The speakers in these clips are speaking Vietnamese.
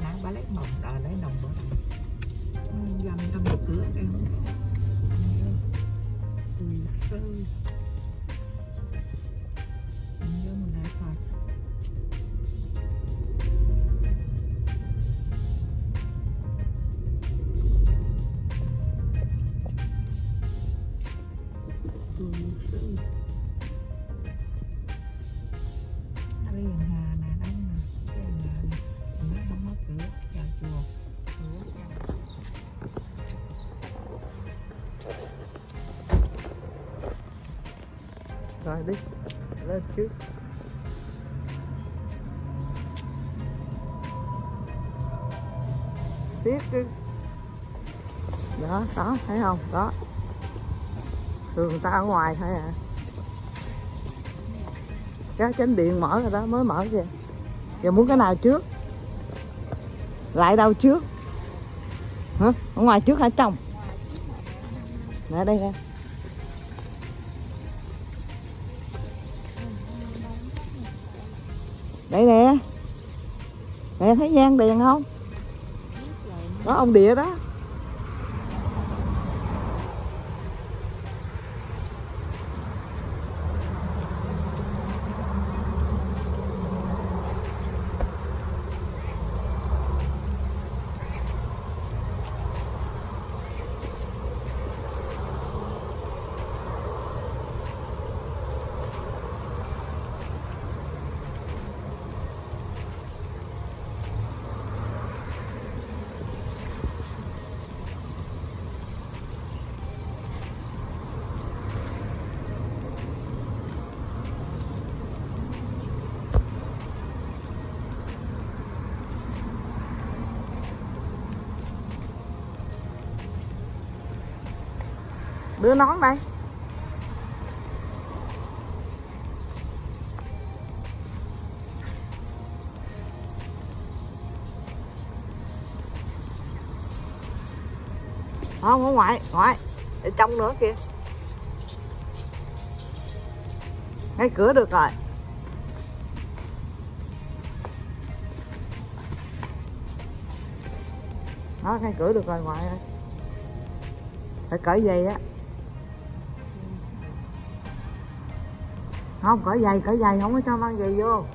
nãy bà lấy mồng đòi lấy đồng bờ dầm trong một cửa em từ sơ nhớ mình lại coi từ sơ đây là nhà này đây nè cái nhà này nó không có cửa vào chùa rồi đi lên trước xiết cái đó đó thấy không đó thường người ta ở ngoài thôi à cái chánh điện mở rồi đó mới mở kìa giờ muốn cái nào trước lại đâu trước hả ở ngoài trước hả trong nè đây nè đây nè nè thấy nhang đèn không đó ông địa đó đưa nón đây không ở ngoài ở trong nữa kìa ngay cửa được rồi đó ngay cửa được rồi ngoài ơi phải cởi giày á không cởi giày không có cho mang giày vô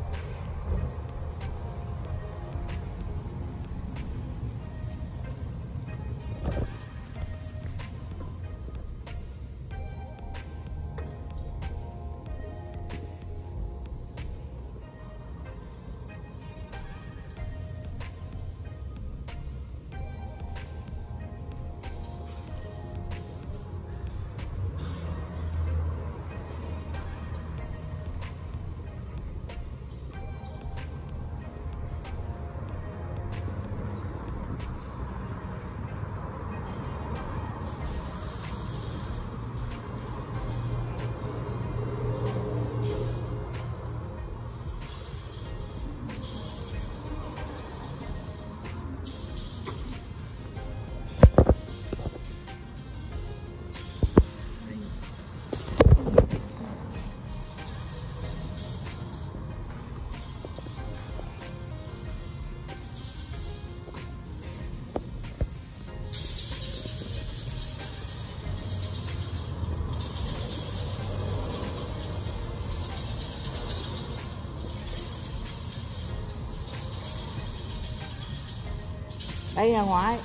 đây là ngoại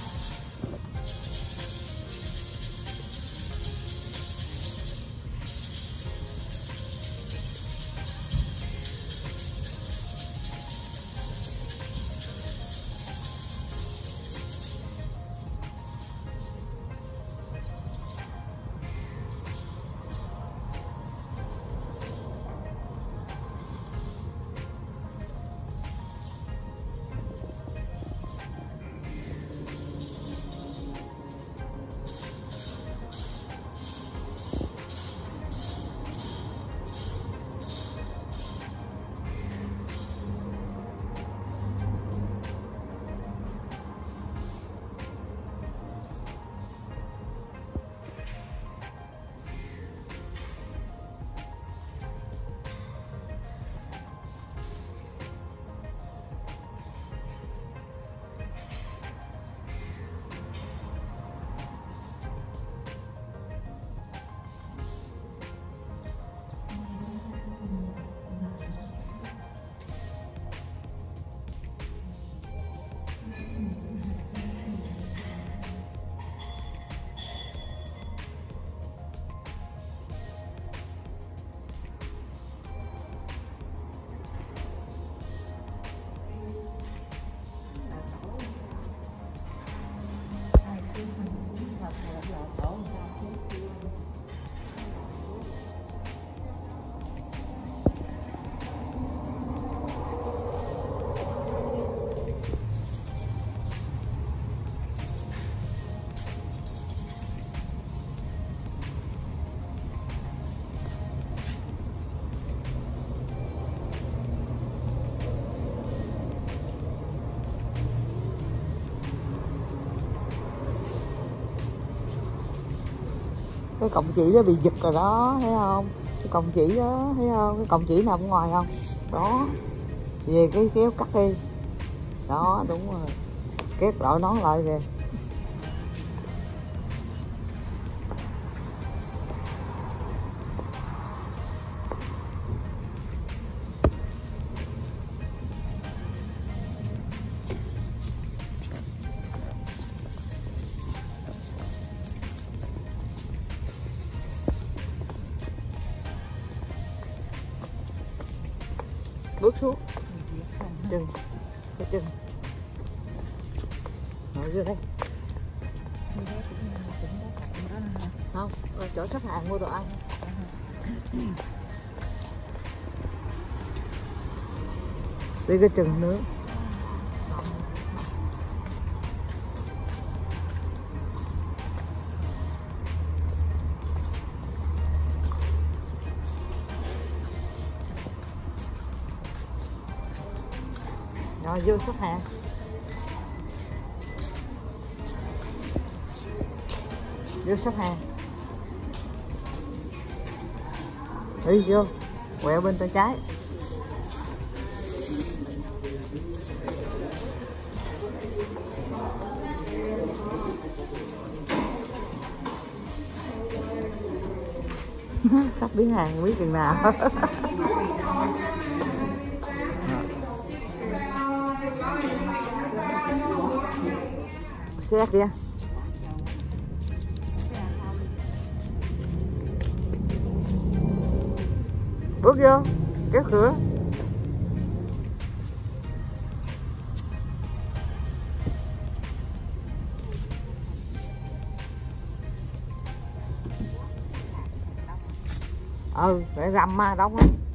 Cái cọng chỉ nó bị giật rồi đó, thấy không? Cái cọng chỉ đó, thấy không? Cái cọng chỉ nằm ở ngoài không? Đó. Về cái kéo cắt đi. Đó, đúng rồi. Kéo đội nón lại kìa. Bước xuống chân, cái chân ngồi vô đây không, chỗ xếp hàng mua đồ ăn. Đi cái chừng nữa. Rồi vô xếp hàng. Vô xếp hàng. Đi vô. Quẹo bên tay trái. Sắp biến hàng biết chừng nào. Xe kìa. Bước vô, kéo cửa. Để răm đóng á.